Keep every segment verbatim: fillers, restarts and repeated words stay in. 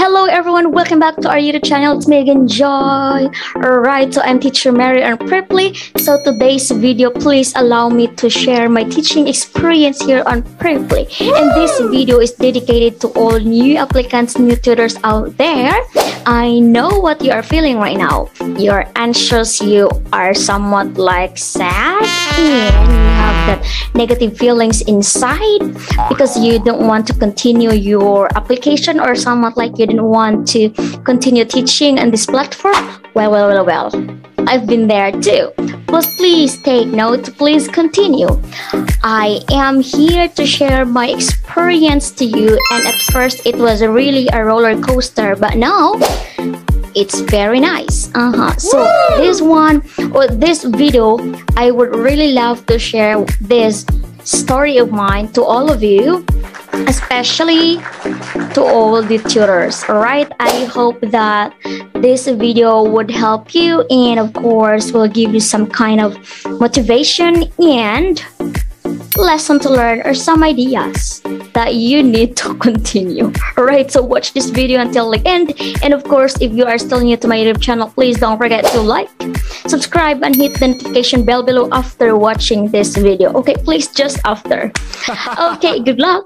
Hello everyone, welcome back to our YouTube channel. It's Megan Joy. Alright, so I'm teacher Mary and Preply. So today's video, please allow me to share my teaching experience here on Preply. And this video is dedicated to all new applicants, new tutors out there. I know what you are feeling right now. You're anxious, you are somewhat like sad, and you have that negative feelings inside because you don't want to continue your application, or somewhat like you didn't want to continue teaching on this platform. Well, well, well, well, I've been there too. But please take note, please continue. I am here to share my experience to you, and at first it was really a roller coaster, but now it's very nice. Uh-huh. So this one or this video, I would really love to share this story of mine to all of you, especially to all the tutors. All right, I hope that this video would help you, and of course will give you some kind of motivation and lesson to learn, or some ideas that you need to continue. All right, so watch this video until the end, and of course if you are still new to my YouTube channel, please don't forget to like, subscribe, and hit the notification bell below after watching this video. Okay, please, just after. Okay, good luck.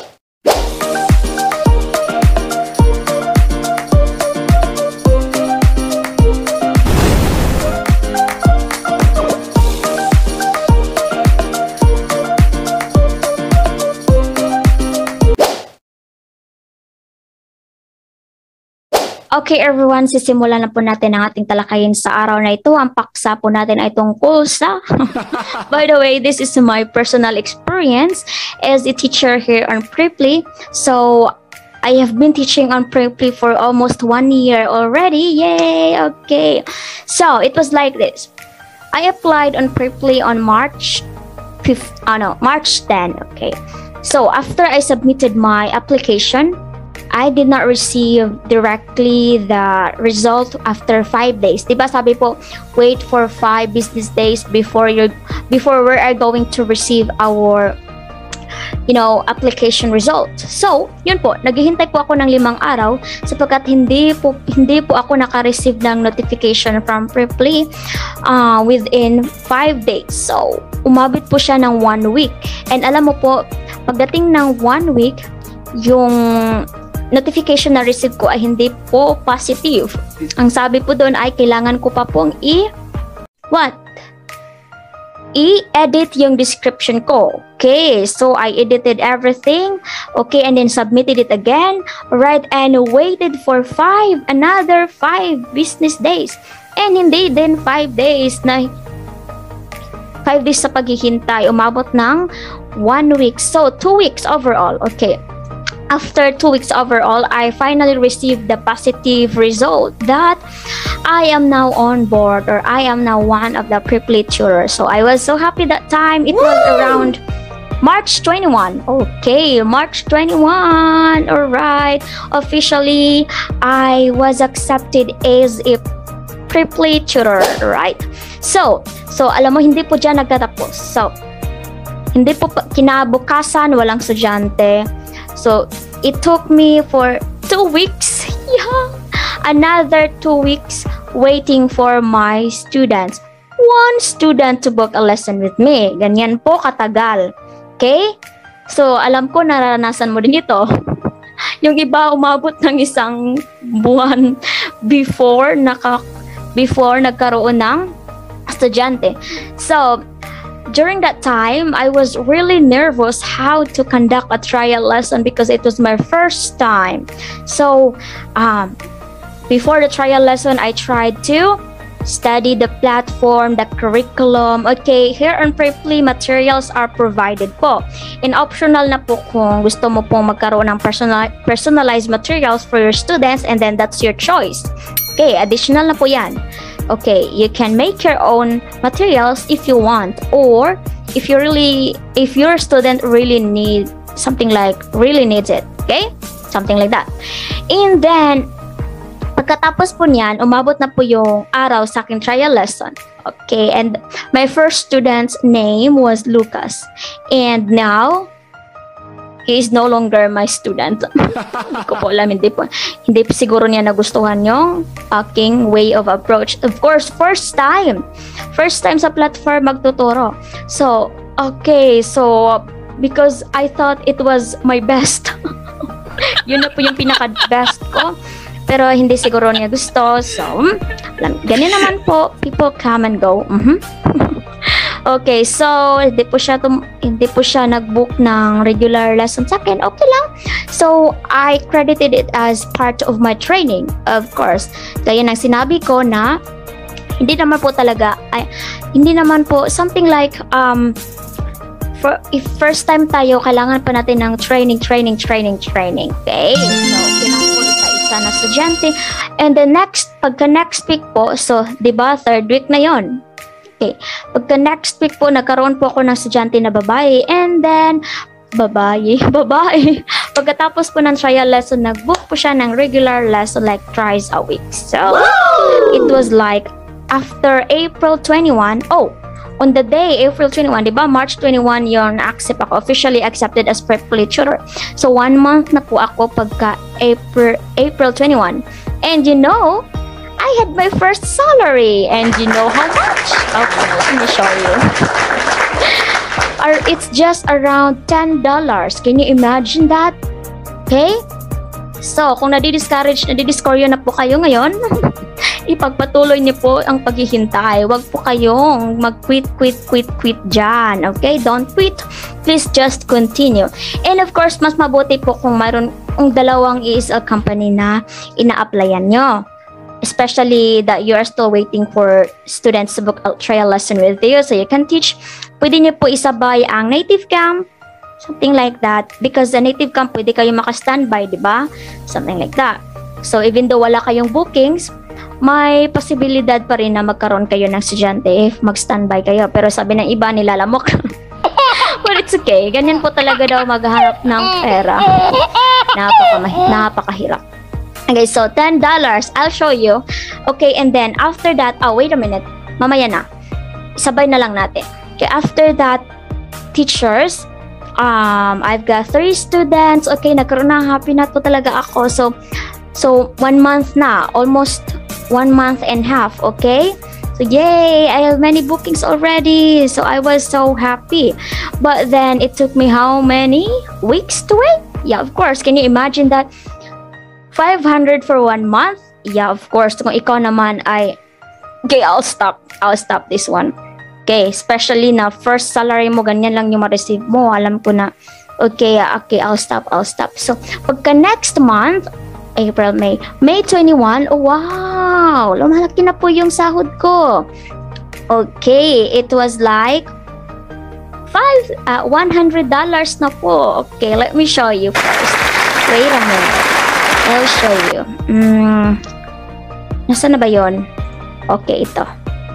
Okay everyone, sisimulan na po natin ang ating talakayin sa araw na ito. Ang paksa po natin ay tungkol sa... By the way, this is my personal experience as a teacher here on Preply. So, I have been teaching on Preply for almost one year already. Yay! Okay. So, it was like this. I applied on Preply on March fifth, oh no, March tenth. Okay. So, after I submitted my application, I did not receive directly the result after five days. Diba sabi po, wait for five business days before you before we are going to receive our, you know, application result. So, yun po, naghihintay po ako ng limang araw sapagkat hindi po hindi po ako naka-receive ng notification from Preply uh, within five days. So, umabot po siya ng one week. And alam mo po, pagdating ng one week, yung notification na receive ko ay hindi po positive. Ang sabi po doon ay kailangan ko pa pong i what? I-edit yung description ko. Okay, so I edited everything. Okay, and then submitted it again. Right, and waited for five, another five business days. And hindi din five days na five days sa paghihintay. Umabot ng one week. So, two weeks overall. Okay. After two weeks overall, I finally received the positive result that I am now on board, or I am now one of the Preply tutors. So I was so happy that time. It Woo! was around March twenty-first. Okay, March twenty-first. All right. Officially, I was accepted as a Preply tutor, right? So, so alam mo, hindi po dyan nagtatapos. So, hindi po kinabukasan, walang estudyante. So, it took me for two weeks, yeah, another two weeks waiting for my students. One student to book a lesson with me. Ganyan po katagal. Okay? So, alam ko naranasan mo din ito. Yung iba umabot ng isang buwan before, naka, before nagkaroon ng estudyante. So, during that time, I was really nervous how to conduct a trial lesson because it was my first time. So, um, before the trial lesson, I tried to study the platform, the curriculum. Okay, here on Preply, materials are provided po. And optional na po kung gusto mo pong magkaroon ng personal, personalized materials for your students, and then that's your choice. Okay, additional na po yan. Okay, you can make your own materials if you want, or if you really, if your student really need something like really needs it, okay, something like that. And then pagkatapos po niyan, umabot na po yung araw sa aking trial lesson. Okay, and my first student's name was Lucas, and now he is no longer my student. Hindi ko po alam, hindi po, hindi po siguro niya nagustuhan yung aking way of approach. Of course, first time. First time sa platform magtuturo. So, okay, so, because I thought it was my best. Yun na po yung pinaka-best ko. Pero hindi siguro niya gusto. So, ganyan naman po. People come and go. Mm-hmm. Okay, so hindi po siya tum- hindi po siya nag-book ng regular lesson sa akin. Okay lang. So, I credited it as part of my training, of course. Kaya nang sinabi ko na hindi naman po talaga ay hindi naman po something like um for if first time tayo kailangan pa natin ng training, training, training, training. Okay? So, kailangan po isa-isa na estudyante. And the next pagka next week po, so 'di ba, third week na 'yon. Okay. Pagka next week po, nagkaroon po ako ng estudyante na babae, and then, babae, babae. Pagkatapos po ng trial lesson, nag-book po siya ng regular lesson like thrice a week. So, wow! It was like, after April twenty-first, oh, on the day, April twenty-first, di ba, March twenty-first, yung accept ako, officially accepted as prep-play tutor. So, one month na po ako pagka April, April twenty-first. And you know, I had my first salary, and you know how much? Okay, let me show you. Or it's just around ten dollars. Can you imagine that? Okay? So, kung nadi-discourage, nadi-discourage na po kayo ngayon, ipagpatuloy niyo po ang paghihintay. Huwag po kayong mag-quit, quit, quit, quit dyan. Okay? Don't quit. Please just continue. And of course, mas mabuti po kung mayroon ang dalawang E S L company na ina-applyan nyo. Especially that you are still waiting for students to book a trial lesson with you so you can teach. Pwede niyo po isabay ang native camp, something like that. Because the native camp, pwede kayo maka-standby, di ba? Something like that. So even though wala kayong bookings, may posibilidad pa rin na magkaroon kayo ng estudyante if mag-standby kayo. Pero sabi ng iba, nilalamok. But it's okay. Ganyan po talaga daw maghanap ng pera. Napaka- napakahirap. Okay, so ten dollars. I'll show you. Okay, and then after that, oh, wait a minute. Mamaya na. Sabay na lang natin. Okay, after that, teachers, um, I've got three students. Okay, nagkaroon na, happy na po talaga ako. So, so one month na. Almost one month and a half, okay? So, yay! I have many bookings already. So, I was so happy. But then, it took me how many weeks to wait? Yeah, of course. Can you imagine that? five hundred for one month? Yeah, of course. Kung ikaw naman ay, okay, I'll stop. I'll stop this one. Okay, especially na first salary mo, ganyan lang yung ma-receive mo. Alam ko na, okay, okay, I'll stop, I'll stop. So, pagka next month, April, May, May twenty-first, oh, wow! Lumalaki na po yung sahod ko. Okay, it was like five, uh, one hundred dollars na po. Okay, let me show you first. Wait a minute. I'll show you. Mm, nasaan na ba yun? Okay, ito.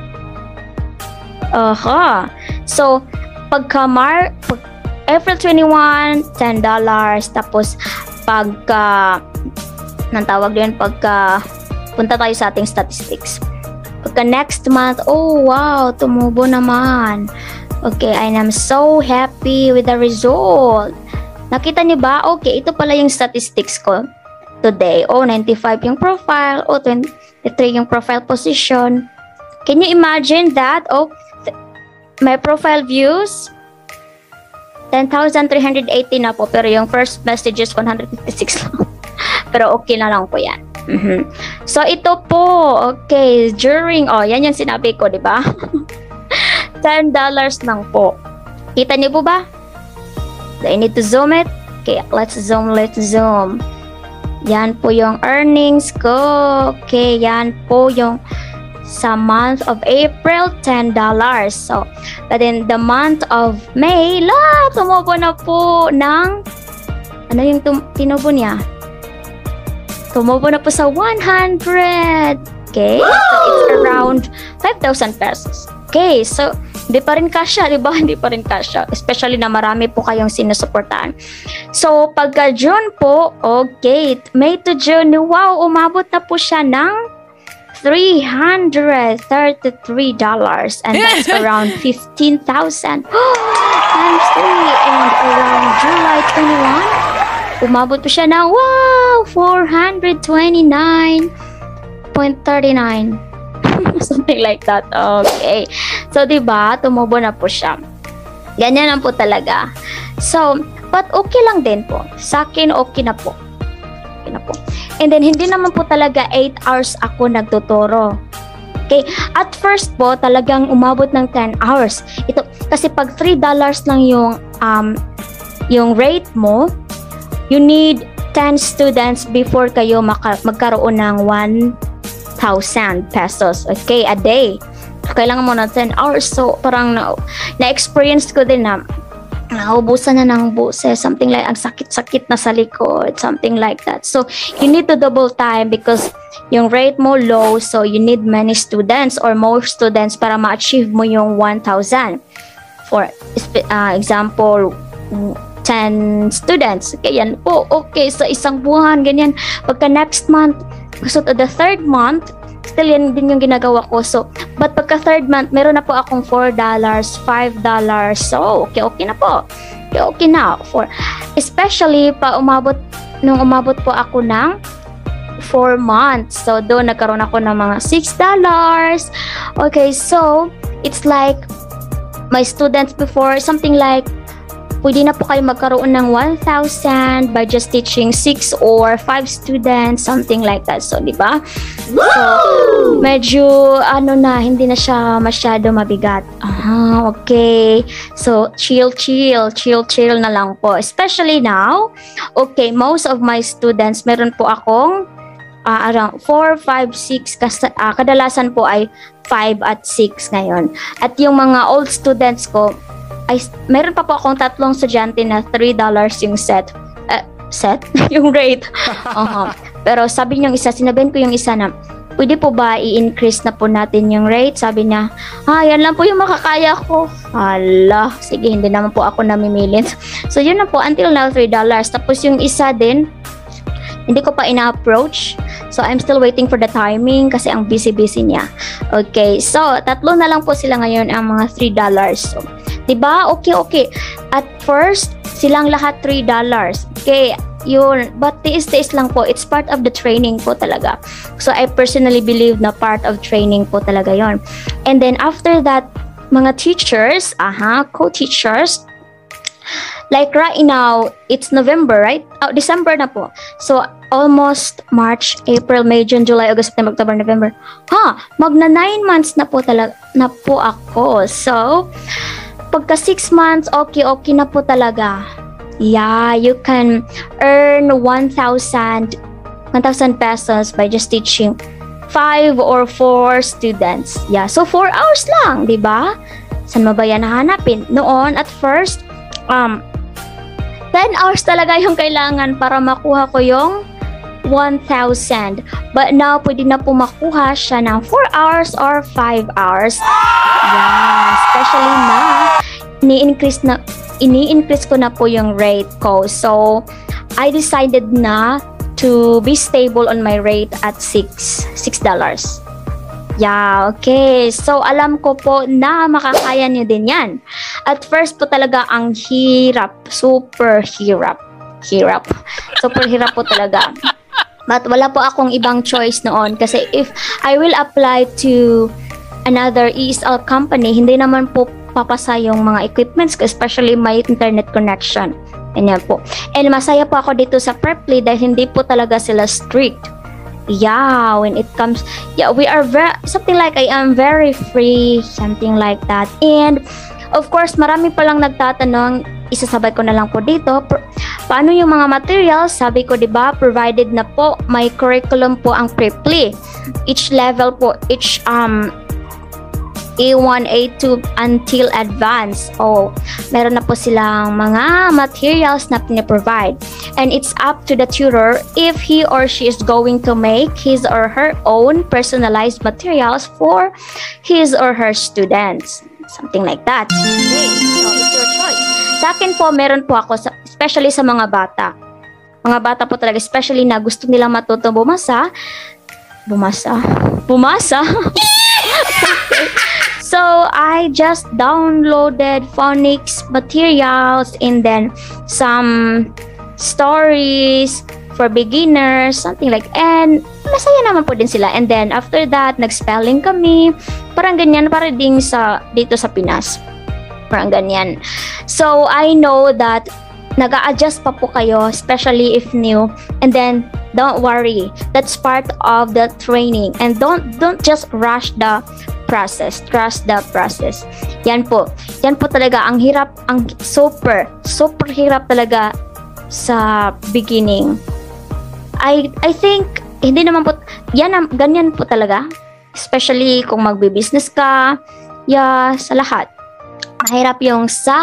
Aha. So, pagka Mar pag April twenty-first, ten dollars. Tapos, pagka, nang tawag din, pagka, punta tayo sa ating statistics. Pagka next month, oh wow, tumubo naman. Okay, I am so happy with the result. Nakita niyo ba? Okay, ito pala yung statistics ko today. Oh, ninety-five yung profile. Oh, twenty-three yung profile position. Can you imagine that? Oh, my profile views, ten thousand three hundred eighty na po. Pero yung first messages, one hundred fifty-six lang. Pero okay na lang po yan. Mm-hmm. So, ito po. Okay, during, oh, yan yung sinabi ko, di ba? ten dollars lang po. Kita niyo po ba? Do I need to zoom it? Okay, let's zoom, let's zoom. Yan po yung earnings ko. Okay, yan po yung sa month of April, ten dollars. So, but in the month of May, la, tumubo na po ng, ano yung tum tinubo niya? Tumubo na po sa one hundred. Okay, so it's around five thousand pesos. Okay, so, hindi pa rin kasya, di ba? Hindi pa rin kasya. Especially na marami po kayong sinusuportahan. So, pagka June po, okay, May to June, wow, umabot na po siya ng three hundred thirty-three dollars, and that's around fifteen thousand times three, and around July twenty-first, umabot pa siya ng wow, four hundred twenty-nine point three nine. Something like that. Okay. So, diba, tumubo na po siya. Ganyan lang po talaga. So, but okay lang din po. Sa akin, okay na po. Okay na po. And then, hindi naman po talaga eight hours ako nagtuturo. Okay. At first po, talagang umabot ng ten hours. Ito, kasi pag three dollars lang yung, um, yung rate mo, you need ten students before kayo maka- magkaroon ng one thousand pesos, okay, a day. Kailangan mo na ten hours. So, parang na, na-experience ko din na naubusan na ng boses, something like, ang sakit-sakit na sa likod, something like that. So, you need to double time because yung rate mo low, so you need many students or more students para ma-achieve mo yung one thousand. For uh, example, ten students. Okay, yan po. Okay, sa isang buwan, ganyan. Pagka next month, so to the third month, still yan din yung ginagawa ko. So, but pagka third month, meron na po akong four dollars, five dollars. So, okay, okay na po. Okay, okay na. For, especially, pa umabot, nung umabot po ako ng four months. So, doon nagkaroon ako ng mga six dollars. Okay, so, it's like, my students before, something like, pwede na po kayo magkaroon ng one thousand by just teaching six or five students, something like that. So, di ba? So, medyo, ano na, hindi na siya masyado mabigat. Ah, okay. So, chill, chill, chill, chill na lang po. Especially now, okay, most of my students, meron po akong uh, around four, five, six, kas, uh, kadalasan po ay five at six ngayon. At yung mga old students ko, ay, meron pa po akong tatlong estudyante na three dollars yung set. Uh, set? Yung rate. Uh-huh. Pero sabi niyang isa, sinabihan ko yung isa na, pwede po ba i-increase na po natin yung rate? Sabi niya, ah, yan lang po yung makakaya ko. Hala, sige, hindi naman po ako namimilit. So, yun na po, until now, three dollars. Tapos yung isa din, hindi ko pa ina-approach. So, I'm still waiting for the timing kasi ang busy-busy niya. Okay, so, tatlo na lang po sila ngayon ang mga three dollars. So, diba? Okay, okay. At first, silang lahat three dollars. Okay, yun. But tiis-tiis lang po. It's part of the training po talaga. So, I personally believe na part of training po talaga yon. And then, after that, mga teachers, aha, co-teachers, like right now, it's November, right? Oh, December na po. So, almost March, April, May, June, July, August, September, October, November. Ha, magna nine months na po talaga na po ako. So, pagka six months, okay, okay na po talaga. Yeah, you can earn one thousand pesos by just teaching five or four students. Yeah, so four hours lang, di ba? Saan mo ba yan nahanapin? Noon, at first, um, ten hours talaga yung kailangan para makuha ko yung one thousand. But now, pwede na po makuha siya ng four hours or five hours. Yeah, especially na ini-increase na ini-increase ko na po yung rate ko. So, I decided na to be stable on my rate at six dollars. Yeah, okay. So, alam ko po na makakaya niyo din yan. At first po talaga ang hirap. Super hirap. Hirap. Super hirap po talaga. But wala po akong ibang choice noon. Kasi if I will apply to another E S L company, hindi naman po papasa yung mga equipments ko, especially my internet connection. Ganyan po. And masaya po ako dito sa Preply dahil hindi po talaga sila strict. Yeah, when it comes, yeah, we are very, something like I am very free, something like that. And, of course, marami palang nagtatanong, isasabay ko na lang po dito, paano yung mga materials? Sabi ko, di ba, provided na po, may curriculum po ang Preply. Each level po, each, um, A one, A two, until advanced. Oh, meron na po silang mga materials na piniprovide. And it's up to the tutor if he or she is going to make his or her own personalized materials for his or her students. Something like that. Okay, so it's your choice. Sa akin po, meron po ako, especially sa mga bata. Mga bata po talaga, especially na gusto nilang matutong bumasa. Bumasa. Bumasa? So, I just downloaded phonics materials and then some stories for beginners, something like, and masaya naman po din sila. And then, after that, nag-spelling kami. Parang ganyan, parang ding sa, dito sa Pinas. Parang ganyan. So, I know that nag-a-adjust pa po kayo, especially if new. And then, don't worry. That's part of the training. And don't don't just rush the process. Trust the process. Yan po. Yan po talaga. Ang hirap, ang super, super hirap talaga sa beginning. I I think, hindi naman po, yan, ganyan po talaga. Especially kung magbi-business ka. Yeah, sa lahat. Mahirap yung sa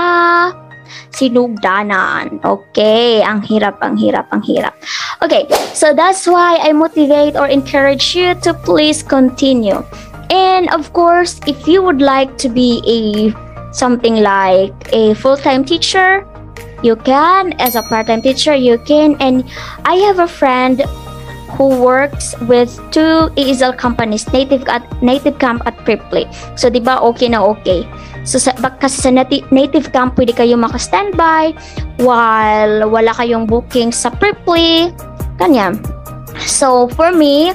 sinugdanan. Okay, ang hirap, ang hirap, ang hirap. Okay, so that's why I motivate or encourage you to please continue. And of course, if you would like to be a something like a full-time teacher, you can. As a part-time teacher, you can. And I have a friend who works with two E S L companies, native at native camp at Preply. So, di ba okay na okay? So, sa, kasi sa nati, native camp, pwede kayo maka-standby while wala kayong booking sa Preply. Ganyan. So, for me,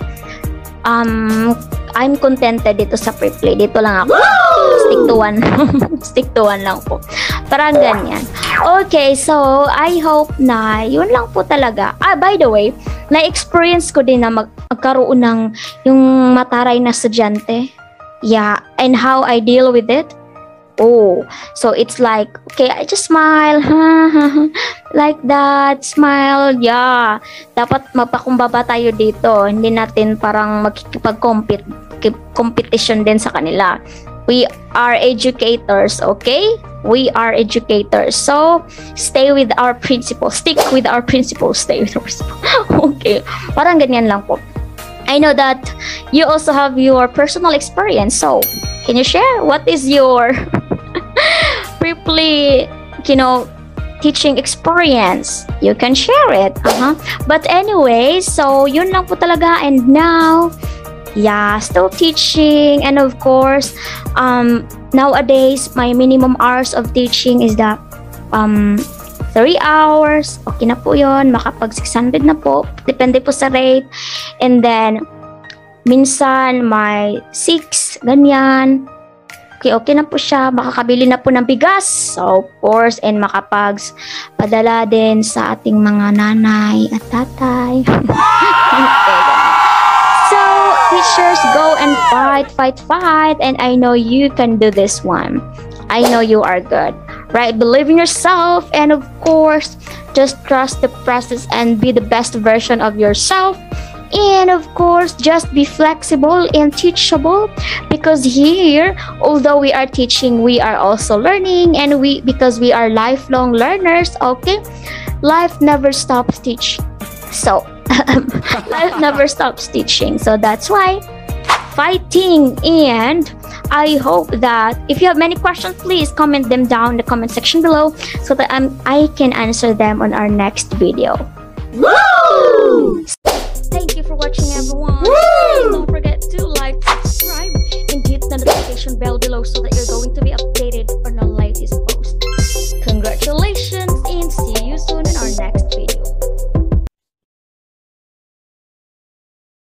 um, I'm contented dito sa Preply. Dito lang ako. Stick to one. Stick to one lang po. Parang ganyan. Okay, so I hope na yun lang po talaga. Ah, by the way, na-experience ko din na mag magkaroon ng yung mataray na estudyante. Yeah, and how I deal with it. Oh, so it's like, okay, I just smile. Like that, smile. Yeah. Dapat magpakumbaba tayo dito. Hindi natin parang magkikipag-compete competition din sa kanila. We are educators, okay? We are educators. So, stay with our principles. Stick with our principles. Stay with our principles. Okay. Parang ganyan lang po. I know that you also have your personal experience. So, can you share? What is your Preply, you know, teaching experience? You can share it. Uh-huh. But anyway, so yun lang po talaga. And now, yeah, still teaching. And of course, um, nowadays, my minimum hours of teaching is that um, three hours. Okay na po yun. Makapag six hundred na po. Depende po sa rate. And then, minsan, may six, ganyan. Okay, okay na po siya. Makakabili na po ng bigas. So, of course, and makapag padala din sa ating mga nanay at tatay. Okay, so, teachers, go and fight, fight, fight. And I know you can do this one. I know you are good. Right? Believe in yourself. And of course, just trust the process and be the best version of yourself. And of course, just be flexible and teachable, because here, although we are teaching, we are also learning, and we because we are lifelong learners. Okay, life never stops teaching. So life never stops teaching. So that's why fighting. And I hope that if you have many questions, please comment them down in the comment section below so that I'm, I can answer them on our next video. Woo! Thank you for watching, everyone. Woo! Don't forget to like, subscribe, and hit the notification bell below so that you're going to be updated on our latest post. Congratulations!